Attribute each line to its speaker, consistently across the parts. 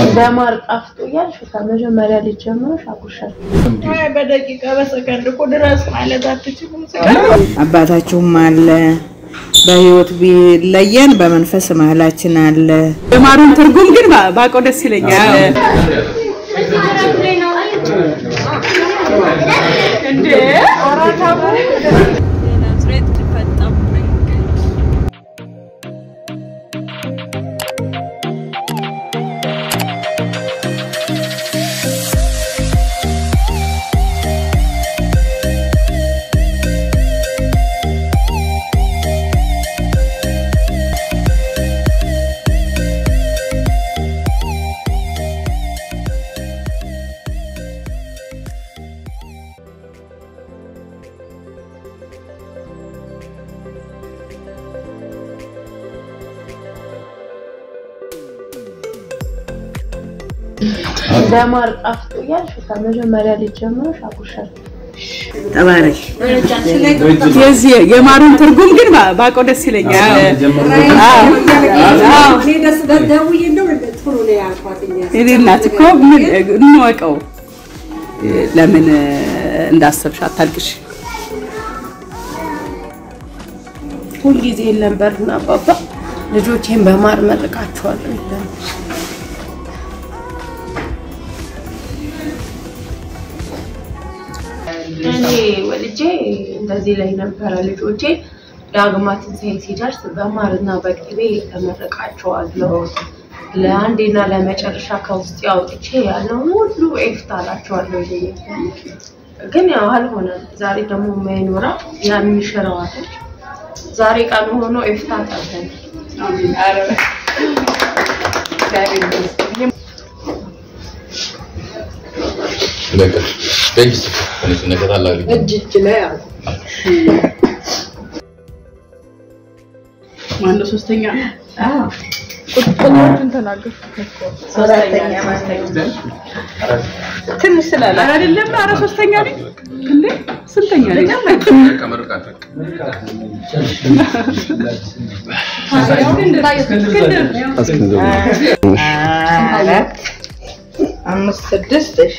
Speaker 1: በማር ጣፍጦ ያልሽ ከመጀመሪያ ሊጀምሩ ሻኩሻል አይ በደቂቃ በሰከንድ እኮ ድረስ ማለት አትችሉም
Speaker 2: አባታችሁም አለ በህይወት ቢለየን በመንፈስ መሐላችን አለ
Speaker 3: የማሩን ትርጉም ግን ባቆ ደስ ይለኛል እንዴ አራታው ናዝሬት ተፈጣው
Speaker 1: በማር ጣፍጦ ያልሽ ከመጀመሪያ ሊጀምሩ ሻኩሻል
Speaker 2: ተባረክ
Speaker 3: የማሩን ትርጉም ግን ባቆ ደስ ይለኛል አዎ
Speaker 4: ደስ ደውዬ እንደው ጥሩ ነው ያልኳትኛ
Speaker 3: እኔናት እኮ ምን እንወቀው ለምን እንዳሰብሽ አታልቅሽ
Speaker 1: ሁሉ ጊዜ ለምበርና አባባ ልጆቼን በማር መርቃቸዋለሁ ይላል እኔ ወልጄ እንደዚህ ላይ ነበር ልጆቼ ዳግማትን ሲደርስ በማርና በቅቤ ተመረቃቸዋለሁ ለአንዴና ለመጨረሻ ከውስጥ ያውጥቼ ያለው ሁሉ ኤፍታላቸዋለሁ ግን ያው አልሆነም ዛሬ ደግሞ ማይኖራ ያንሽራዋል ዛሬ ቀኑ ሆኖ ኤፍታ ታተን አሜን አረበ
Speaker 5: لك بيجي أنا كذا لا
Speaker 4: እጅ ላይ አለ
Speaker 3: ማን ነው ሶስተኛ
Speaker 1: ቁጥጥሮችን ተናገር
Speaker 2: ሶስተኛ ትንሽ ስላለ
Speaker 3: አይደለም አረ ሶስተኛ ነኝ እንዴ ስንተኛ ነኝ
Speaker 5: كاميرا
Speaker 2: አምስት ስድስት እሺ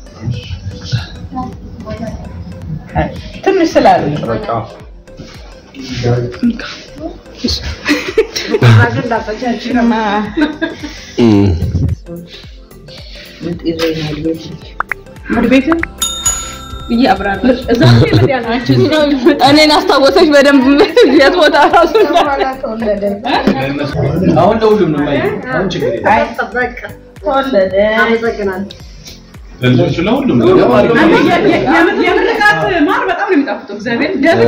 Speaker 2: ትንሽ ስላለ
Speaker 3: ቤት ይያብራል እዛው ይመጣ ያላችሁ እኔን አስተዋወሰሽ በደንብ የት ቦታ ራሱ
Speaker 6: አሁን ለሁሉም ነው ማለት አሁን ችግር
Speaker 2: ተወለደ
Speaker 4: አመሰግናለሁ
Speaker 6: ለልጆቹ ለሁሉም ነው
Speaker 3: የምርቃት ማር በጣም ነው የሚጣፍጠው እግዚአብሔር ደብቅ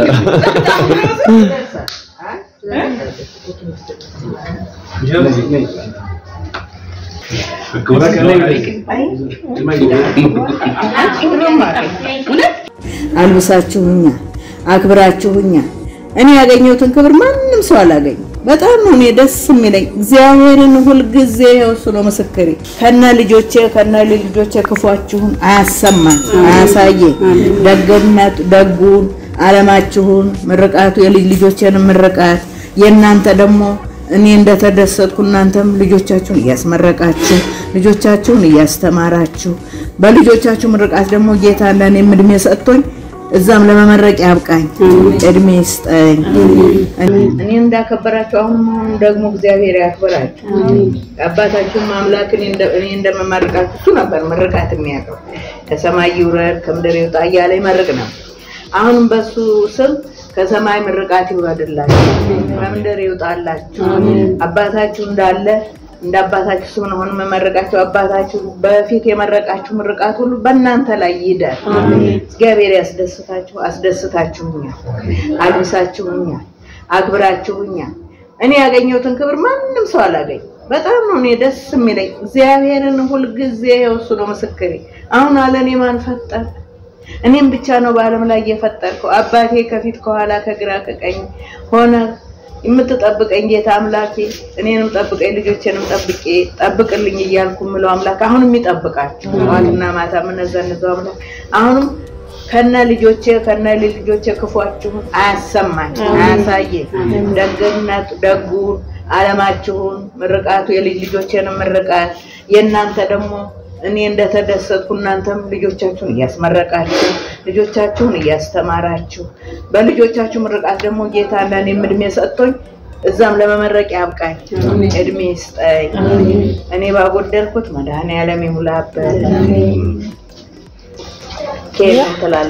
Speaker 2: አልብሳችሁኛ አክብራችሁኛ እኔ ያገኘሁትን ክብር ማንንም ሰው አላገኘ በጣም ነው ደስ የሚለኝ እግዚአብሔርን ሁሉ ጊዜ ነው መስከሪ ከነ ልጆቼ ክፉአችሁን አያሰማን አያሳየ ደግነት ደጉን ዓለማችሁን ምርቃቱ የልጆቼን ምርቃት የናንተ ደግሞ እኔ እንደተደሰትኩ እናንተም ልጆቻችሁን ያስመረቃችሁ ልጆቻችሁን ያስተማራችሁ በልጆቻችሁ ምርቃት ደግሞ ጌታ ለኔ ምድሜ ሰጥቶኝ እዛም ለመመረቅ ያብቃኝ እድሜ ይስጠኝ እኔ እንዳከበራችሁ አሁን ደግሞ እግዚአብሔር ያክብራችሁ አባታችሁ አምላክ እኔ እንደመመረቃችሁ እሱ ነበር ምርቃት የሚያቀው ከሰማይ ይውረድ ከምድር ይውጣ ያለ ይመርቅ ነው አሁን በሱ ስም ከሰማይ ምርቃት ይወርድላችሁ ከምድር ይውጣላችሁ አባታችሁ እንዳለ እንዳባታችሁ ስም ነው መመረቃችሁ አባታችሁ በፊት የመረቃችሁ ምርቃት ሁሉ በእናንተ ላይ ይደር እግዚአብሔር አስደስታችሁኛ አልብሳችሁኛ አክብራችሁኛ እኔ ያገኘሁትን ክብር ማንንም ሰው አላገኝ በጣም ነው ደስ የሚለኝ እግዚአብሔርን ሁሉ ጊዜ ነው መስከሪ አሁን አለኔ ማን ፈጠረ እኔም ብቻ ነው በአለም ላይ የፈጠርከው አባቴ ከፊት ከኋላ ከግራ ከቀኝ ሆነ የምትጠብቀኝ ጌታ አምላኬ እኔንም ጠብቀኝ ልጆቼንም ጠብቅልኝ እያልኩ ምለው አምላክ አሁንም ይጠብቃችሁ ዋልና ማታ ምንዘንዘው አምላክ አሁንም ከነ ልጆቼ ክፉአችሁን አያሰማኝ አያሳየ ደግነት ደጉን ዓለማችሁን ምርቃቱ የልጆቼንም ምርቃት የእናንተ ደግሞ እኔ እንደተደሰትኩ እናንተም ልጆቻችሁን እያስመረቃችሁ ልጆቻችሁን እያስተማራችሁ በልጆቻችሁ ምርቃት ደግሞ ጌታ ለኔ እድሜ ሰጥቶኝ እዛም ለመመረቅ ያብቃኝ እድሜ ይስጠኝ እኔ ባጎደልኩት መድኃኒዓለም ይሙላበት ኬክ ተላላ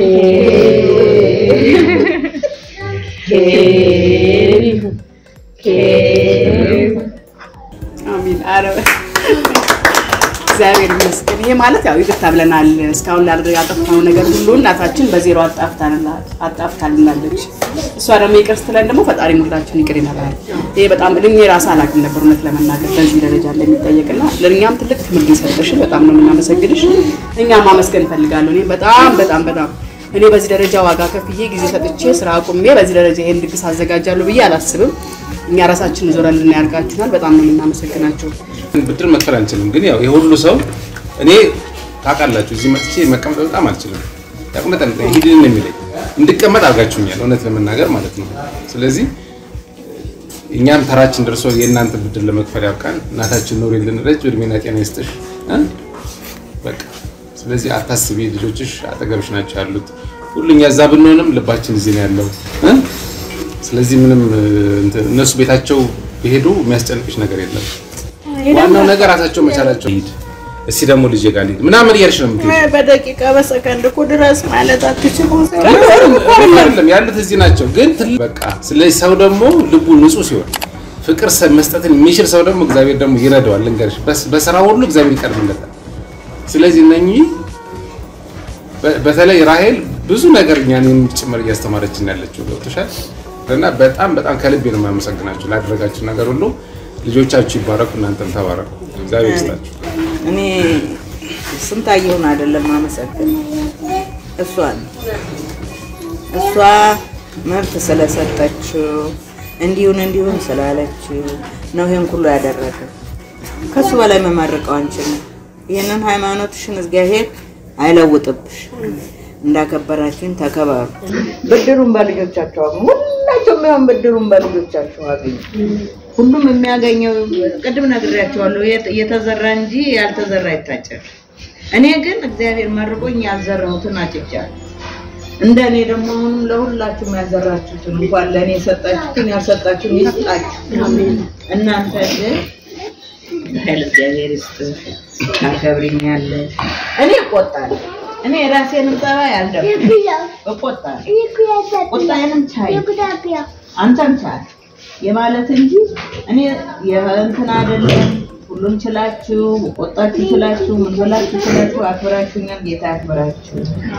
Speaker 3: አሜን አረበ እግዚአብሔር ይመስገን ይሄ ማለት ያው ይቅርታ ብለናል እስካሁን ያጠፋው ነገር ሁሉ እናታችን በዜሮ አጣፍታልናለች እሷ ደግሞ ይቅር ስትለን ደግሞ ፈጣሪ ሁላችን ይቅር ይላል ይሄ በጣም እኔ ራስ አላውቅም ነበር እውነት ለመናገር በዚህ ደረጃ ለሚጠየቅና ለኛም ትልቅ ትምህርት ይሰጥሽ በጣም ነው እናመሰግንሽ እኛም ማመስገን ፈልጋለሁ እኔ በጣም እኔ በዚህ ደረጃ ዋጋ ከፍዬ ጊዜ ሰጥቼ ስራ አቁሜ በዚህ ደረጃ ይሄን ድግስ አዘጋጃለሁ ብዬ አላስብም እኛ ራሳችን ዞረን እናያርጋችኋል በጣም ነው እናመሰግናችሁ
Speaker 6: ብድር መክፈል አንችልም ግን ያው የሁሉ ሰው እኔ ታቃላችሁ እዚህ መጥቼ መቀመጥ በጣም አልችልም ያቁመጠን ሂድን ነው የሚለኝ እንድቀመጥ አርጋችሁኛል እውነት ለመናገር ማለት ነው ስለዚህ እኛም ተራችን ደርሶ የእናንተ ብድር ለመክፈል ያብቃን እናታችን ኖርልን ረጅም እድሜና ጤና ይስጥሽ በቃ ስለዚህ አታስቢ ልጆችሽ አጠገብሽ ናቸው ያሉት ሁሉኛ እዛ ብንሆንም ልባችን እዚህ ነው ያለው ስለዚህ ምንም እነሱ ቤታቸው ቢሄዱ የሚያስጨንቅሽ ነገር የለም ዋናው ነገር ራሳቸው መቻላቸው ሂድ እስቲ ደግሞ ልጅ ጋር ሊድ ምናምን ያርሽ ነው የምትይው
Speaker 2: በደቂቃ በሰከንድ እኮ ድረስ ማለት አትችሉም
Speaker 6: አይደለም ያሉት እዚህ ናቸው ግን በቃ ስለዚህ ሰው ደግሞ ልቡ ንጹህ ሲሆን ፍቅር መስጠትን የሚችል ሰው ደግሞ እግዚአብሔር ደግሞ ይረዳዋል ልንገርሽ በስራ ሁሉ እግዚአብሔር ይቀርብለታል ስለዚህ ነኝ በተለይ ራሄል ብዙ ነገር እኛንም ጭምር እያስተማረችን ያለችው ገብቶሻል እና በጣም ከልቤ ነው የማመሰግናችሁ ላደረጋችሁ ነገር ሁሉ ልጆቻችሁ ይባረኩ እናንተም ተባረኩ እግዚአብሔር ይስጣችሁ
Speaker 2: እኔ ስንታየውን አይደለም ማመሰግን እሷ መብት ስለሰጠችው እንዲሁን ስላለችው ነው ይሄን ሁሉ ያደረገ ከሱ በላይ መማርቀው አንቺን ይሄንን ሃይማኖትሽን እግዚአብሔር አይለውጥብሽ እንዳከበራችሁን ተከባሩ ብድሩን በልጆቻችሁ ሁላችሁም ይሁን ብድሩን በልጆቻችሁ አገኙ ሁሉም የሚያገኘው ቅድም ነግሬያችኋለሁ የተዘራ እንጂ ያልተዘራ ይታጨድ እኔ ግን እግዚአብሔር መርቆኝ ያልዘራሁትን አጭቻለሁ እንደኔ ደግሞ ለሁላችሁም ያዘራችሁትን እንኳን ለኔ ሰጣችሁትን ያልሰጣችሁን ይስጣችሁ አሜን እናንተ ግን ኃይለ እግዚአብሔር ይስጥሽ ታከብሪኛለሽ እኔ እቆጣለሁ እኔ ራሴንም ጸባይ ያልደም እቆጣለሁ ቁጣዬንም ቻይ አንተም ቻይ የማለት እንጂ እኔ የእንትን አይደለም ሁሉን ችላችሁ ቆጣችሁ ችላችሁ ምን ብላችሁ ችላችሁ አክብራችሁኛል ጌታ ያክብራችሁ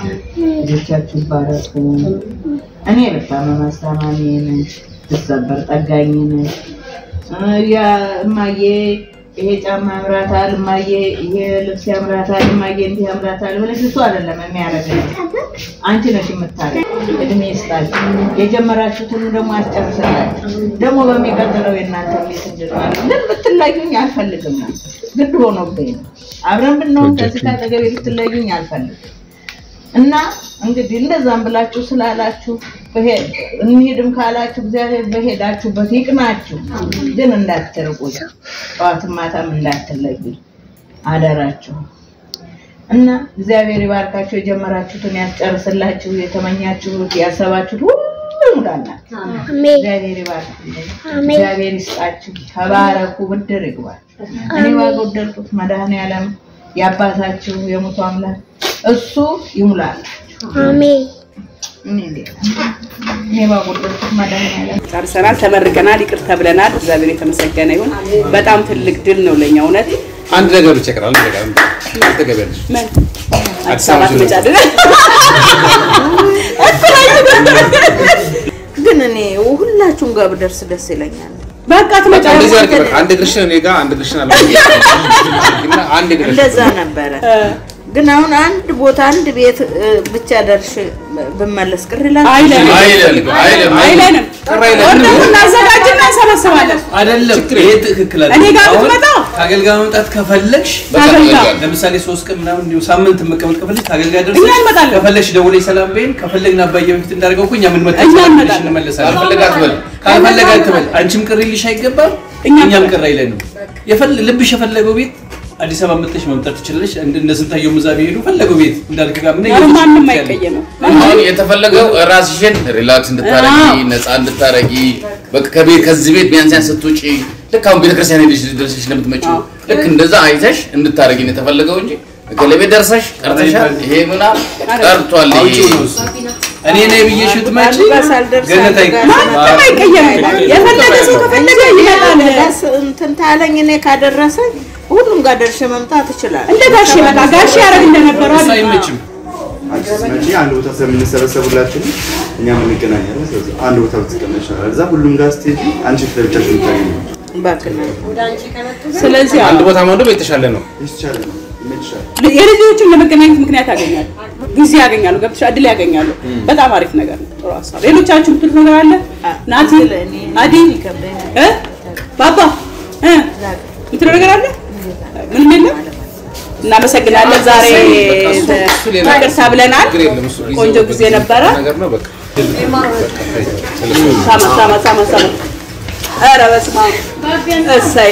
Speaker 2: ልጆቻችሁ ባረኩ እኔ በጣም ማስተማሪ ነኝ ተሰበር ጠጋኝ ነኝ ያ ማዬ ይሄ ጫማ ያምራታል ማዬ ይሄ ልብስ ያምራታል ማዬ እንዲህ ያምራታል ብለሽ እሱ አይደለም የሚያረጋኝ አንቺ ነሽ የምታረግ እድሜ ይስጣል የጀመራችሁትን ደግሞ አስጨርሳላችሁ ደግሞ በሚቀጥለው የእናንተ ቤት እንድትማሩ ግን ብትለዩኝ አልፈልግም ግድ ሆኖብኝ አብረን ብንሆን ከዚህ ታጠገብ ብትለዩኝ አልፈልግም እና እንግዲህ እንደዛም ብላችሁ ስላላችሁ በሄድ እንሂድም ካላችሁ እግዚአብሔር በሄዳችሁበት ይቅናችሁ ግን እንዳትርቁኝ ጧት ማታም እንዳትለዩ አደራችሁ እና እግዚአብሔር ይባርካችሁ የጀመራችሁትን ያስጨርስላችሁ የተመኛችሁት ያሰባችሁት ሁሉ ሙላላችሁ አሜን እግዚአብሔር ይባርካችሁ እግዚአብሔር ይስጣችሁ ተባረኩ ብድር ይግባችሁ እኔ ባጎደልኩት መድኃኒዓለም ያባታችሁ የሙቱ አምላክ እሱ ይሙላላችሁ አሜን
Speaker 3: ጨርሰናል ተመርቀናል ይቅር ተብለናል እግዚአብሔር የተመሰገነ ይሁን በጣም ትልቅ ድል ነው ለኛ እውነት
Speaker 6: አንድ ነገር ብቻ ቀራል ነገር ተገበልሽ
Speaker 3: አዲስ አበባ ተጫደለ
Speaker 2: ግን እኔ ሁላችሁም ጋር ብደርስ ደስ ይለኛል
Speaker 3: በቃ ተመጫለሽ
Speaker 6: አንድ ግርሽን እኔ ጋር አንድ ግርሽን አለ እና አንድ ግርሽን
Speaker 2: እንደዛ ነበር ግን አሁን አንድ ቦታ አንድ ቤት ብቻ ደርሽ በመለስ ቅር ይላል
Speaker 3: አይለንም ወርደውና አዘጋጅና ሰበሰባለን
Speaker 6: አይደለም ይሄ ትክክል አይደለም
Speaker 3: እኔ ጋር ብትመጣው
Speaker 6: ታገልጋ መምጣት ከፈለግሽ ለምሳሌ 3 ቀን ምናምን እንዲሁ ሳምንት መቀመጥ ከፈለግሽ ታገልጋ ደርሰሽ ከፈለግሽ ደውለሽ ሰላም በይን ከፈለግና አባዬ በፊት እንዳርገው እኮ እኛ ምን መጣሽ እንመለሳለን ከፈለጋት በል ካልፈለጋት በል አንቺም ቅር ይልሽ አይገባም እኛም ቅር አይለንም ልብሽ የፈለገው ቤት
Speaker 7: አዲስ አበባ መጥተሽ መምጣት ትችላለሽ እንደ ስንታየው ምዛብ ይሄዱ ፈለገው ቤት እንዳልክ ጋር ምን
Speaker 3: ማንም አይቀየመው
Speaker 5: አሁን የተፈለገው ራስሽን ሪላክስ እንድታረጊ ነፃ እንድታረጊ በቃ ከዚህ ቤት ቢያንስ ስትውጪ ልክ አሁን ቤተክርስቲያን ሄደሽ ደርሰሽ ለምትመጪው ልክ እንደዛ አይተሽ እንድታረጊ ነው የተፈለገው እንጂ ከለቤት ደርሰሽ ቀርተሻል ይሄ ምና ቀርቷል
Speaker 7: እኔ ነኝ ብዬሽ ትመጪ ገነት
Speaker 3: አይቀየም የፈለገ ሰው ከፈለገ ይመጣል
Speaker 2: እንትን ታለኝ እኔ ካደረሰኝ ሁሉም ጋር ደርሼ መምጣት ይችላል
Speaker 3: እንደ ጋሽ በቃ ጋሽ ያረግ እንደነበረው
Speaker 7: አይመችም
Speaker 8: ስለዚህ አንድ ቦታ ስለምንሰበሰቡላችሁ እኛ ምን እንገናኛለን ስለዚህ አንድ ቦታ ብትቀመጫለሽ እዛ ሁሉም ጋር ስቴጅ አንቺ ለብቻሽን ታገኝ
Speaker 2: ባክና
Speaker 3: ስለዚህ
Speaker 6: አንድ ቦታ ማንዶ የተሻለ ነው
Speaker 8: ይቻላል
Speaker 3: የልጆችን ለመገናኘት ምክንያት ያገኛሉ ጊዜ ያገኛሉ ገብተሽ እድል ያገኛሉ በጣም አሪፍ ነገር ነው ጥሩ ሀሳብ ሌሎቻችሁ ምትሉት ነገር አለ ናቲ አዲ ባባ ምትሉት ነገር አለ ምን የለም እናመሰግናለን ዛሬ ተቀርሳ ብለናል ቆንጆ ጊዜ ነበረ ሳማ ኧረ በስመ አብ እሰይ